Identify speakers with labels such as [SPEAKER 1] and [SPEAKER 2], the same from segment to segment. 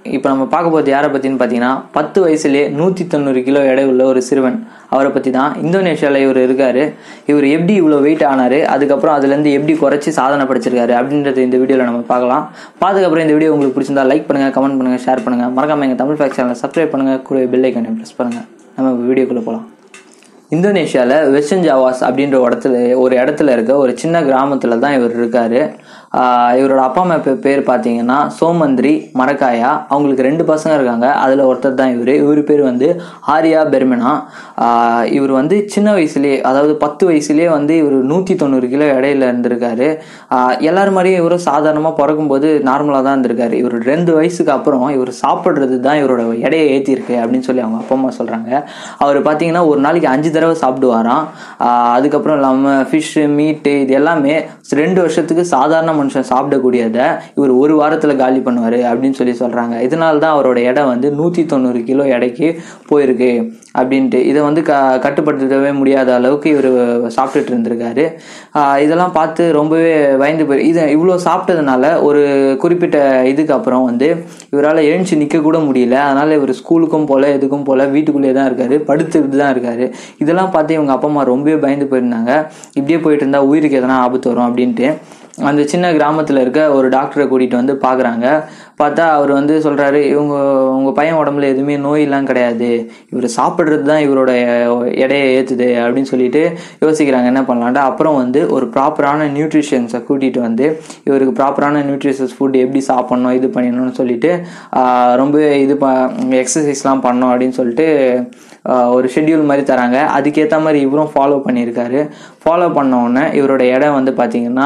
[SPEAKER 1] இப்போ நம்ம பார்க்க போகிறது யாரை பற்றின்னு பார்த்தீங்கன்னா 10 வயசுலேயே 190 கிலோ எடை உள்ள ஒரு சிறுவன். அவரை பற்றி தான். இந்தோனேஷியாவில் இவர் இருக்கார். இவர் எப்படி இவ்வளோ வெயிட் ஆனார், அதுக்கப்புறம் அதுலேருந்து எப்படி குறைச்சி சாதனை படிச்சிருக்காரு அப்படின்றது இந்த வீடியோவில் நம்ம பார்க்கலாம். பார்த்ததுக்கப்புறம் இந்த வீடியோ உங்களுக்கு பிடிச்சிருந்தா லைக் பண்ணுங்கள், கமெண்ட் பண்ணுங்கள், ஷேர் பண்ணுங்கள். மறக்காமல் எங்கள் தமிழ் ஃபேக்ட் சேனலை சப்ஸ்கிரைப் பண்ணுங்கள், கூட பெல் ஐக்கானை ப்ரெஸ் பண்ணுங்கள். நம்ம வீடியோக்குள்ளே போகலாம். இந்தோனேஷியாவில் வெஸ்டர்ன் ஜாவாஸ் அப்படின்ற ஒரு இடத்துல இருக்க ஒரு சின்ன கிராமத்தில் தான் இவர் இருக்கார். இவரோட அப்பா அம்மா பேர் பார்த்தீங்கன்னா சோமந்திரி மரக்காயா. அவங்களுக்கு 2 பசங்க இருக்காங்க. அதில் ஒருத்தர் தான் இவர் பேர் வந்து ஆரியா பெர்மெனா. இவர் வந்து சின்ன வயசுலேயே, அதாவது 10 வயசுலேயே வந்து இவர் 190 கிலோ எடையில இருந்திருக்காரு. எல்லாரும் மாதிரியும் இவரும் சாதாரணமாக பிறக்கும்போது நார்மலாக தான் இருந்திருக்காரு. இவர் 2 வயசுக்கு அப்புறம் இவர் சாப்பிட்றது தான் இவரோட எடையை ஏற்றிருக்கு அப்படின்னு சொல்லி அவங்க அப்பா அம்மா சொல்கிறாங்க. அவர் பார்த்தீங்கன்னா ஒரு நாளைக்கு 5 தடவை சாப்பிடுவாராம். அதுக்கப்புறம் இல்லாமல் ஃபிஷ்ஷு, மீட்டு இது எல்லாமே 2 வருஷத்துக்கு சாதாரண மனுஷன் சாப்பிடக்கூடியதை இவர் 1 வாரத்தில் காலி பண்ணுவார் அப்படின்னு சொல்லி சொல்கிறாங்க. இதனால தான் அவரோட எடை வந்து 190 கிலோ எடைக்கு போயிருக்கு அப்படின்ட்டு. இதை வந்து கட்டுப்படுத்தவே முடியாத அளவுக்கு இவர் சாப்பிட்டுட்டு இருந்திருக்காரு. இதெல்லாம் பார்த்து ரொம்பவே பயந்து இவ்வளோ சாப்பிட்டதுனால ஒரு குறிப்பிட்ட இதுக்கு அப்புறம் வந்து இவரால் எழுந்துச்சு நிற்க கூட முடியல. அதனால் இவர் ஸ்கூலுக்கும் போல எதுக்கும் போல வீட்டுக்குள்ளேயே தான் இருக்காரு, படுத்துட்டு தான் இருக்காரு. இதெல்லாம் பார்த்து இவங்க அப்பா அம்மா ரொம்பவே பயந்து போயிருந்தாங்க. இப்படியே போயிட்டு இருந்தா உயிருக்கு எதனா ஆபத்து வரும் அப்படின்ட்டு அந்த சின்ன கிராமத்தில் இருக்க ஒரு டாக்டரை கூட்டிகிட்டு வந்து பார்க்குறாங்க. பார்த்தா அவர் வந்து சொல்கிறாரு, உங்கள் பையன் உடம்புல எதுவுமே நோயெல்லாம் கிடையாது, இவர் சாப்பிட்றது தான் இவரோட எடையை ஏற்றுது அப்படின்னு சொல்லிட்டு யோசிக்கிறாங்க என்ன பண்ணலான்ட்டு. அப்புறம் வந்து ஒரு ப்ராப்பரான நியூட்ரிஷன்ஸை கூட்டிகிட்டு வந்து இவருக்கு ப்ராப்பரான நியூட்ரிஷன்ஸ் ஃபுட் எப்படி சாப்பிட்ணும் இது பண்ணணும்னு சொல்லிட்டு ரொம்ப எக்ஸசைஸ்லாம் பண்ணணும் அப்படின்னு சொல்லிட்டு ஒரு ஷெட்யூல் மாதிரி தராங்க. அதுக்கேற்ற மாதிரி இவரும் ஃபாலோ பண்ணியிருக்காரு. ஃபாலோ பண்ணோடனே இவரோட எடை வந்து பார்த்தீங்கன்னா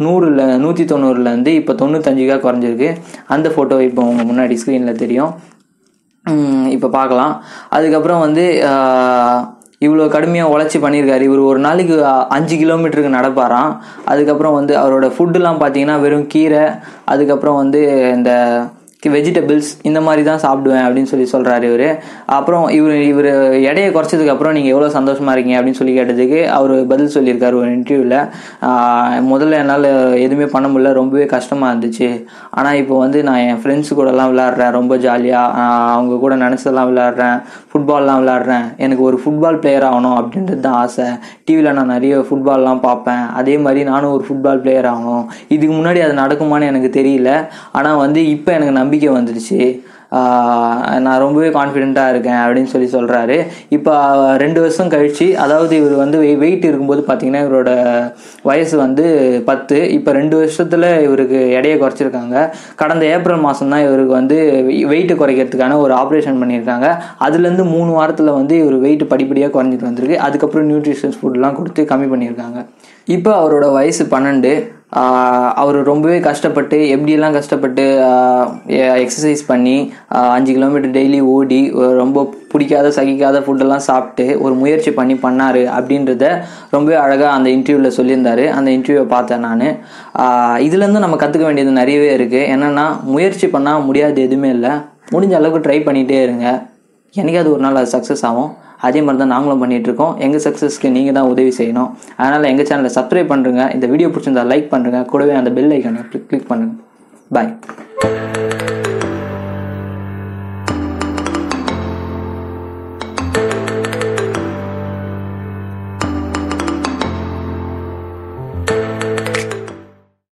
[SPEAKER 1] 190லேருந்து இப்போ 95 குறைஞ்சிருக்கு. அந்த ஃபோட்டோ இப்போ உங்கள் முன்னாடி ஸ்க்ரீனில் தெரியும், இப்போ பார்க்கலாம். அதுக்கப்புறம் வந்து இவ்வளோ கடுமையாக உழைச்சி பண்ணியிருக்காரு. இவர் ஒரு நாளைக்கு 5 கிலோமீட்டருக்கு நடப்பாராம். அதுக்கப்புறம் வந்து அவரோட ஃபுட்டுலாம் பார்த்தீங்கன்னா வெறும் கீரை, அதுக்கப்புறம் வந்து இந்த வெஜிடபிள்ஸ் இந்த மாதிரி தான் சாப்பிடுவேன் அப்படின்னு சொல்லி சொல்கிறாரு இவர். அப்புறம் இவர் எடையை குறைச்சதுக்கு அப்புறம் நீங்கள் எவ்வளோ சந்தோஷமாக இருக்கீங்க அப்படின்னு சொல்லி கேட்டதுக்கு அவர் பதில் சொல்லியிருக்காரு ஒரு இன்டர்வியூவில். முதல்ல என்னால் எதுவுமே பண்ண முடியல, ரொம்பவே கஷ்டமாக இருந்துச்சு. ஆனால் இப்போ வந்து நான் என் ஃப்ரெண்ட்ஸு கூடலாம் விளையாடுறேன், ரொம்ப ஜாலியாக அவங்க கூட நினச்சதெல்லாம் விளையாடுறேன், ஃபுட்பால்லாம் விளையாடுறேன். எனக்கு ஒரு ஃபுட்பால் பிளேயர் ஆகணும் அப்படின்றது தான் ஆசை. டிவியில் நான் நிறைய ஃபுட்பால்லாம் பார்ப்பேன், அதே மாதிரி நானும் ஒரு ஃபுட்பால் பிளேயர் ஆகணும். இதுக்கு முன்னாடி அது நடக்குமான்னு எனக்கு தெரியல, ஆனால் வந்து இப்போ எனக்கு நம்பிக்கை வந்துடுச்சு, நான் ரொம்பவே கான்ஃபிடென்ட்டாக இருக்கேன் அப்படின்னு சொல்லி சொல்கிறாரு. இப்போ 2 வருஷம் கழித்து, அதாவது இவர் வந்து வெயிட் இருக்கும்போது பார்த்தீங்கன்னா இவரோட வயசு வந்து 10. இப்போ 2 வருஷத்தில் இவருக்கு எடையை குறைச்சிருக்காங்க. கடந்த ஏப்ரல் மாதம் தான் இவருக்கு வந்து வெயிட்டு குறைக்கிறதுக்கான ஒரு ஆப்ரேஷன் பண்ணியிருக்காங்க. அதுலேருந்து 3 வாரத்தில் வந்து இவர் வெயிட் படிப்படியாக குறைஞ்சிட்டு வந்திருக்கு. அதுக்கப்புறம் நியூட்ரிஷன்ஸ் ஃபுட்லாம் கொடுத்து கம்மி பண்ணியிருக்காங்க. இப்போ அவரோட வயசு 12. அவர் ரொம்பவே கஷ்டப்பட்டு, எப்படியெல்லாம் கஷ்டப்பட்டு எக்ஸசைஸ் பண்ணி 5 கிலோமீட்டர் டெய்லி ஓடி ரொம்ப பிடிக்காத சகிக்காத ஃபுட்டெல்லாம் சாப்பிட்டு ஒரு முயற்சி பண்ணார் அப்படின்றத ரொம்பவே அழகாக அந்த இன்டர்வியூவில் சொல்லியிருந்தார். அந்த இன்டர்வியூவை பார்த்தேன் நான். இதுலேருந்து நம்ம கற்றுக்க வேண்டியது நிறையவே இருக்குது. என்னென்னா, முயற்சி பண்ணால் முடியாது எதுவுமே இல்லை, முடிஞ்ச அளவுக்கு ட்ரை பண்ணிகிட்டே இருங்க, என்னைக்காவது ஒரு நாள் அது சக்ஸஸ் ஆகும். அதே மாதிரி தான் நாங்களும் பண்ணிகிட்ருக்கோம். எங்கள் சக்ஸஸ்க்கு நீங்கள் தான் உதவி செய்யணும். அதனால் எங்கள் சேனலை சப்ஸ்கிரைப் பண்ணுறங்க, இந்த வீடியோ பிடிச்சிருந்தா லைக் பண்ணுறங்க, கூடவே அந்த பெல் ஐக்கானை கிளிக் பண்ணுங்கள். பாய்.